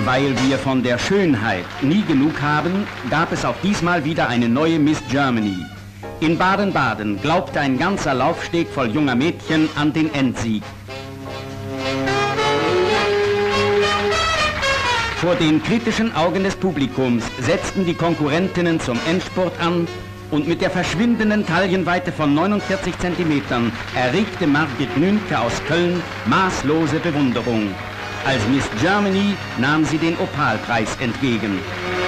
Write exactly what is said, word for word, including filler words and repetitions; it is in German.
Weil wir von der Schönheit nie genug haben, gab es auch diesmal wieder eine neue Miss Germany. In Baden-Baden glaubte ein ganzer Laufsteg voll junger Mädchen an den Endsieg. Vor den kritischen Augen des Publikums setzten die Konkurrentinnen zum Endspurt an und mit der verschwindenden Taillenweite von neunundvierzig Zentimetern erregte Margit Nünke aus Köln maßlose Bewunderung. Als Miss Germany nahm sie den Opalpreis entgegen.